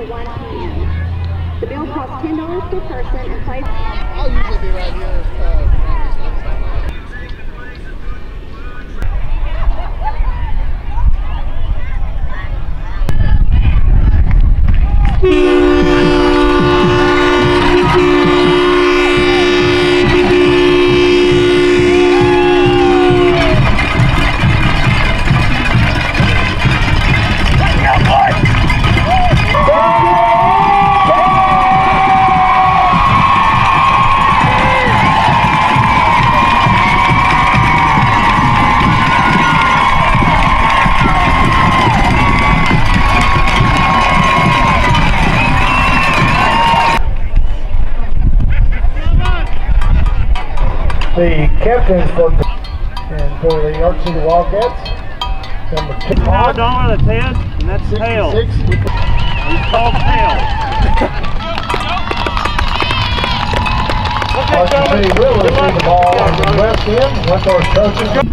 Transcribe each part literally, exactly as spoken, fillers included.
one p m The bill costs ten dollars per person and plays. I'll usually be right here. Uh, the captains for and for the Archer City Wildcats. Number two. Now down with the head, and that's tail. It's called tail. Archer City will receive the ball on the west end. Windthorst Trojans.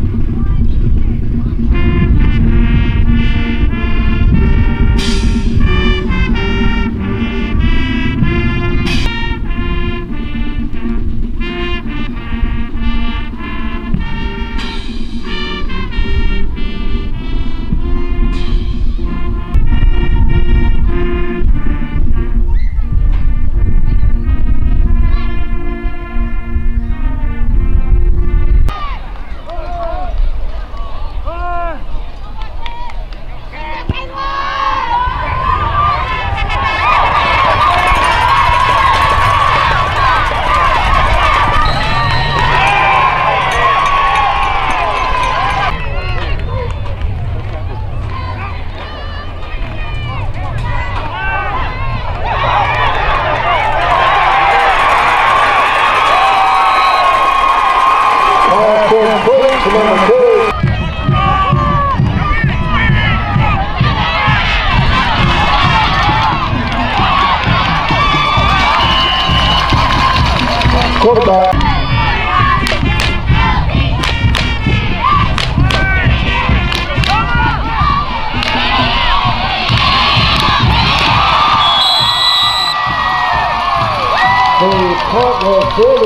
Number two. Quarterback. The punt was good.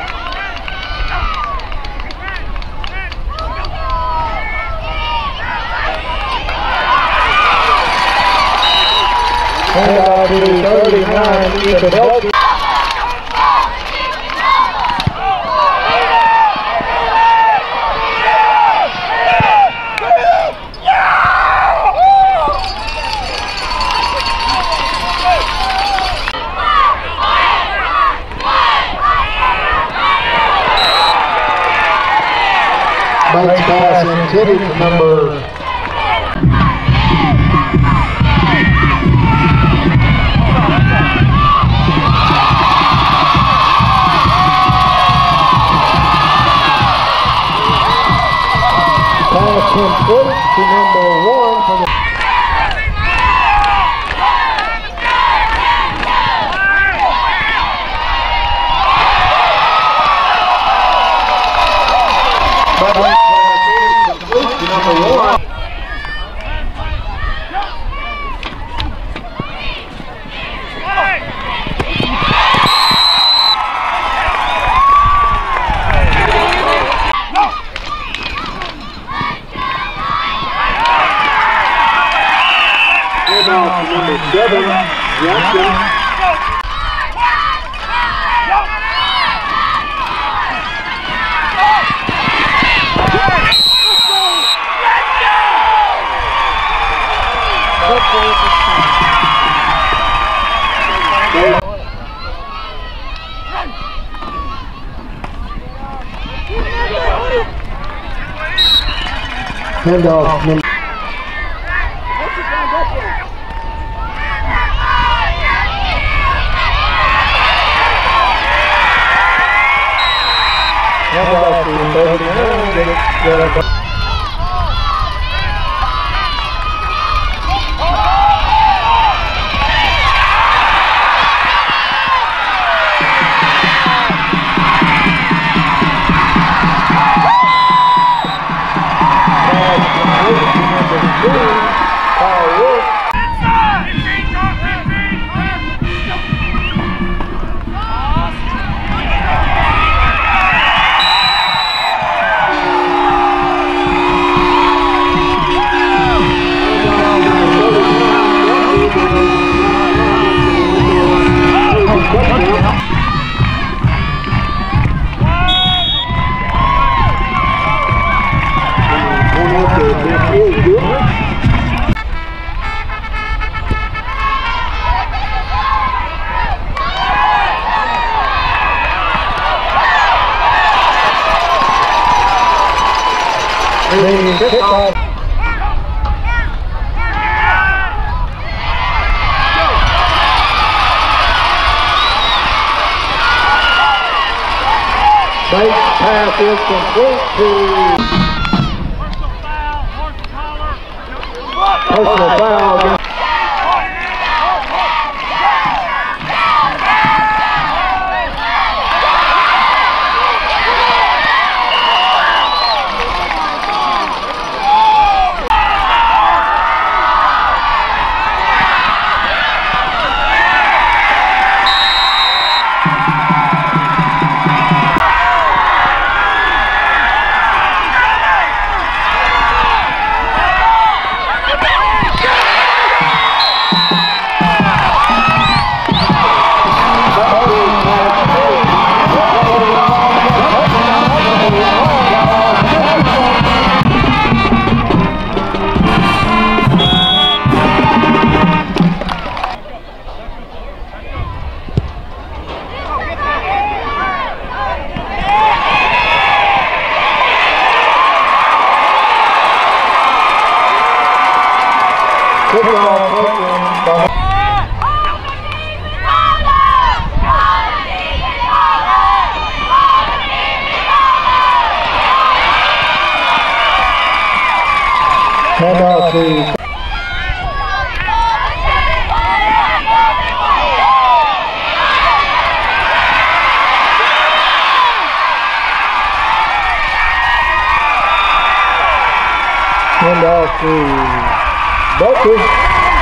Handoff to thirty-nine, Ethan Helton. Nice pass intended for number complete to number one for the complete to number one. Number seven, Jackson. Handoff number. Handoff to thirty-nine. Get it, get it. Number two, Kyle Wolf. the kickoff. Base pass is complete to personal foul against handoff to handoff to Bucky.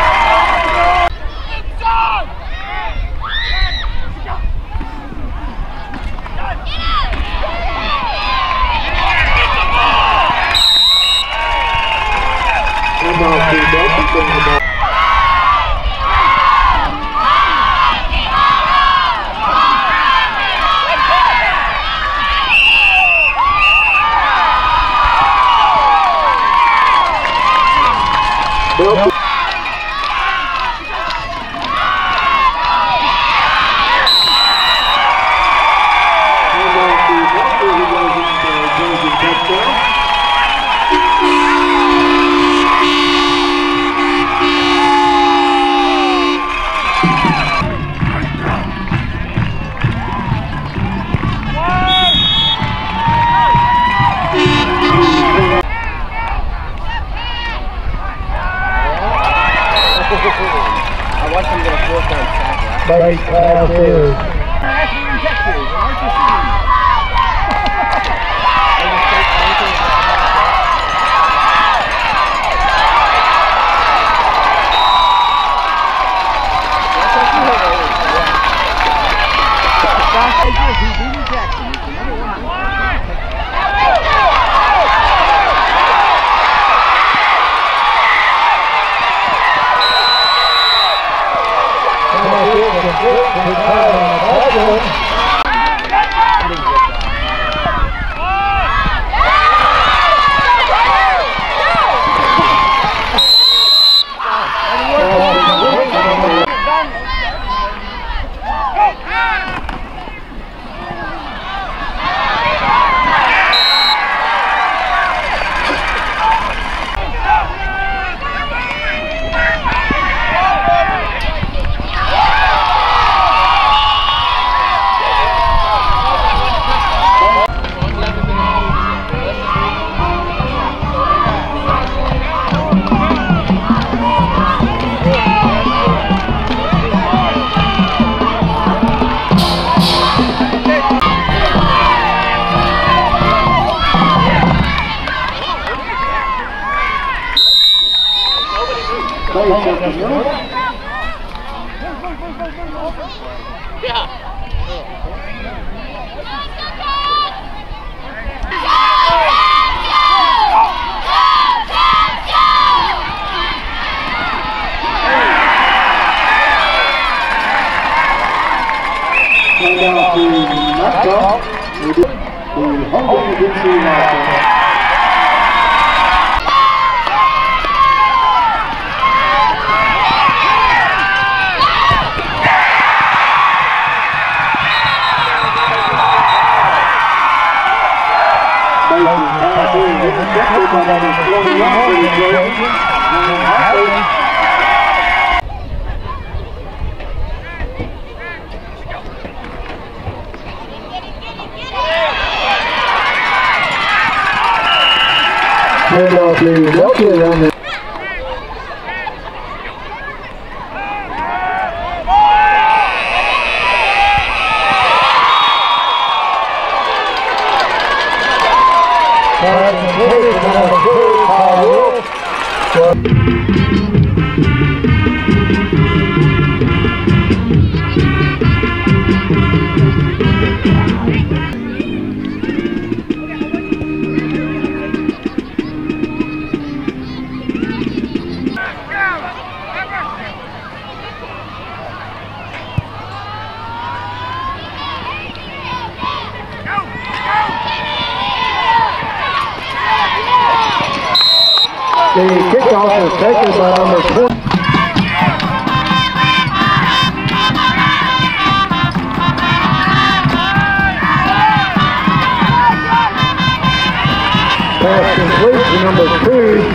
I watched him get a fourth down sack. Base pass is Texas, Archer City. Handoff to Delta on the The kickoff is taken by number four. Pass complete to number two.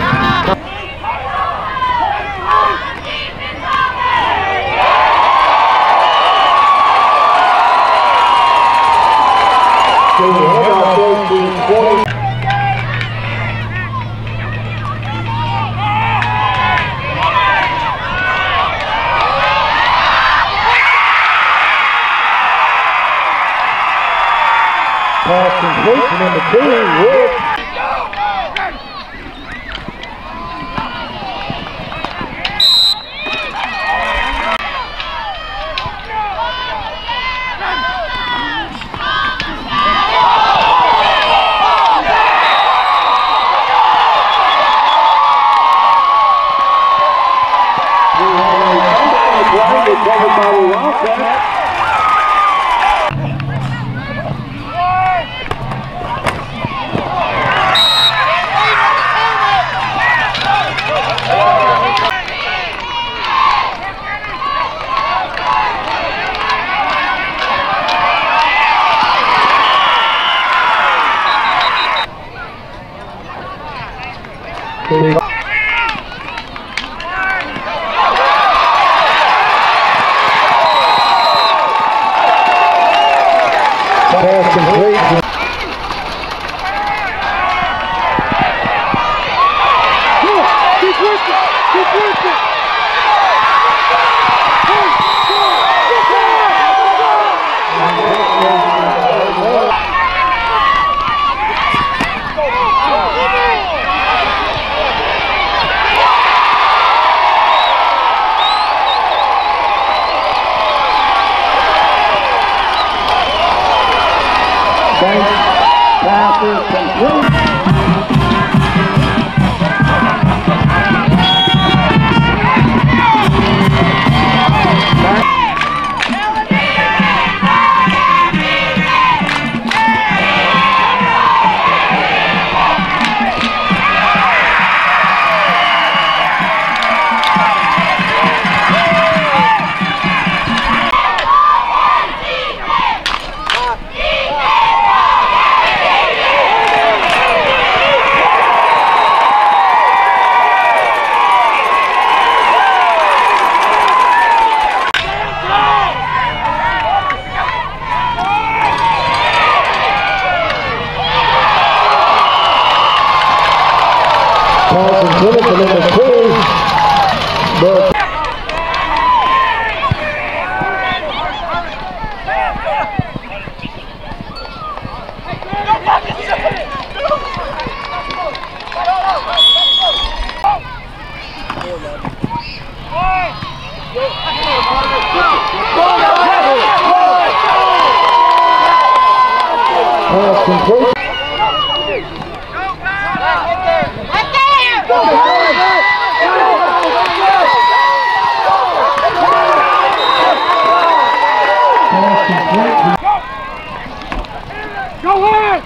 The handoff goes to twenty. Pass complete to number two, Wood. Recovered by the Wildcats. Pass complete. Keep working! Keep working! Passes complete. Pass complete to number two, but pass complete. Go ahead!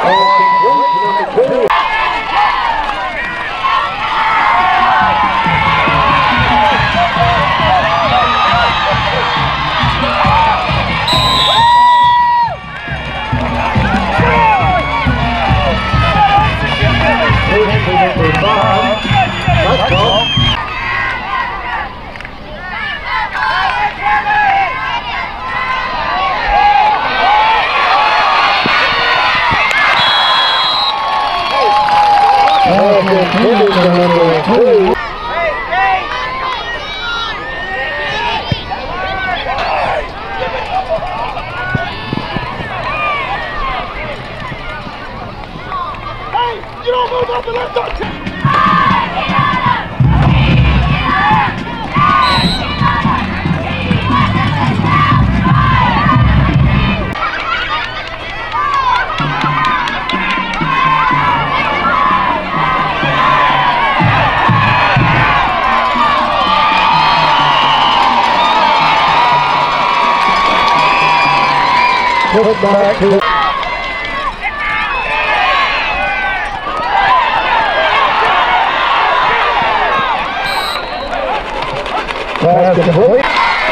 Put it back to pass complete.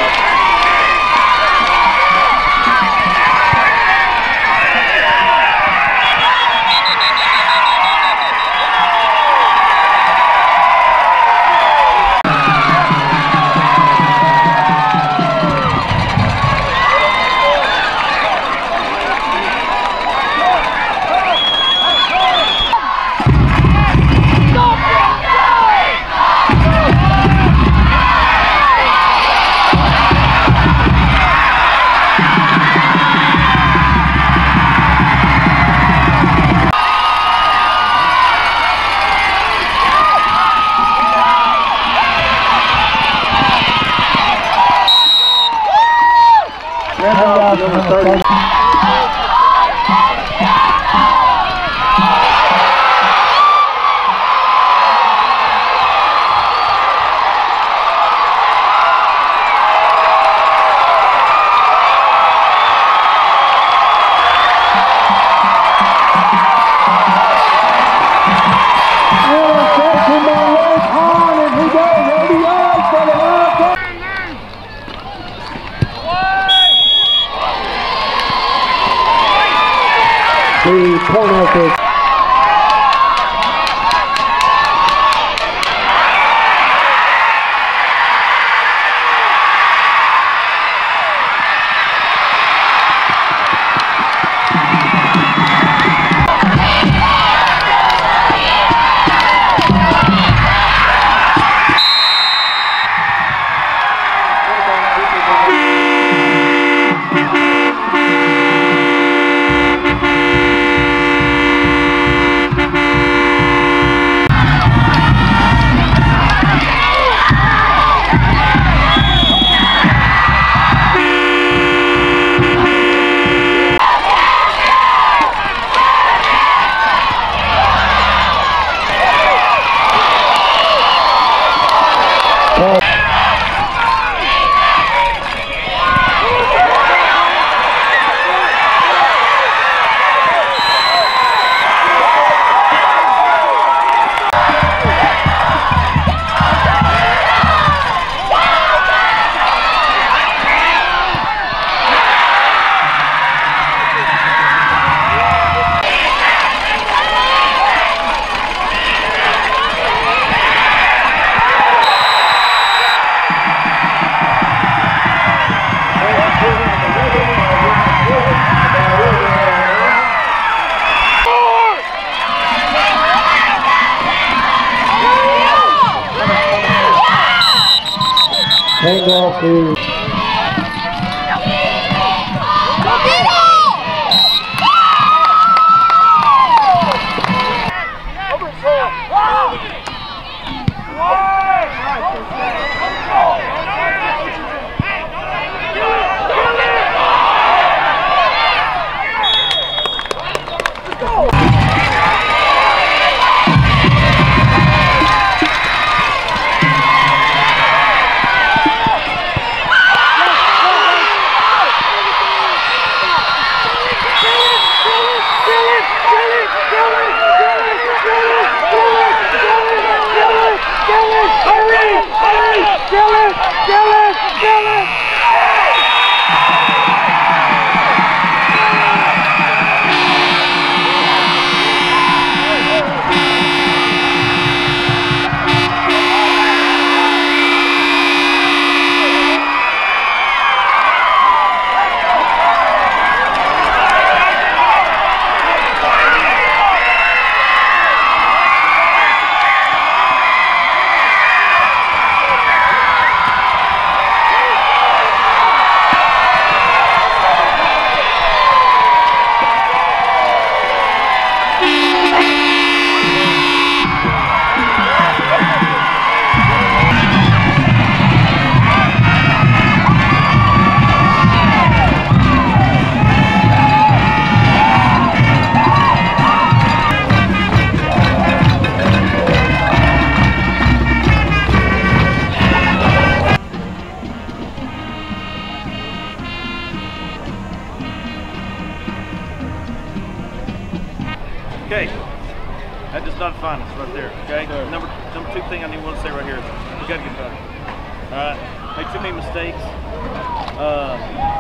The corner kick. Hang off the Okay. That does not define us right there, okay? Number number two thing I need to say right here is we got to get better. All right? Make too many mistakes. Uh,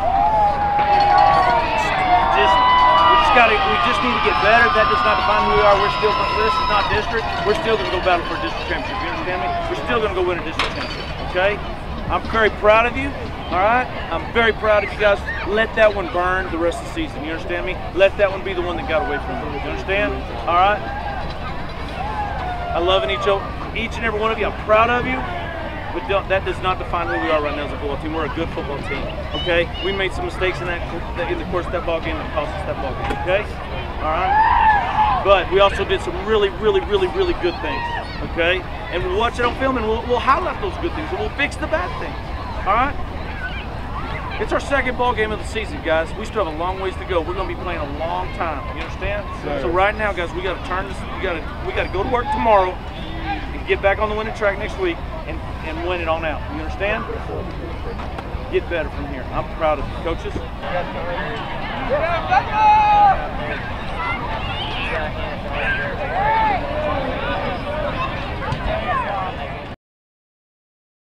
just we just got to we just need to get better. That does not define who we are. We're still this is not district. We're still going to go battle for a district championship. You understand me? We're still going to go win a district championship. Okay? I'm very proud of you. All right? I'm very proud of you guys. Let that one burn the rest of the season. You understand me? Let that one be the one that got away from you. You understand? All right? I love each, each and every one of you. I'm proud of you. But don't, that does not define who we are right now as a football team. We're a good football team. Okay? We made some mistakes in that in the course of that ball game that cost us that ball game. Okay? All right? But we also did some really, really, really, really good things. Okay? And we'll watch it on film and we'll, we'll highlight those good things and we'll fix the bad things. All right? It's our second ball game of the season, guys. We still have a long ways to go. We're going to be playing a long time. You understand? Sure. So right now, guys, we got to turn this. We got to. We got to go to work tomorrow and get back on the winning track next week and and win it on out. You understand? Get better from here. I'm proud of you, coaches. Yeah,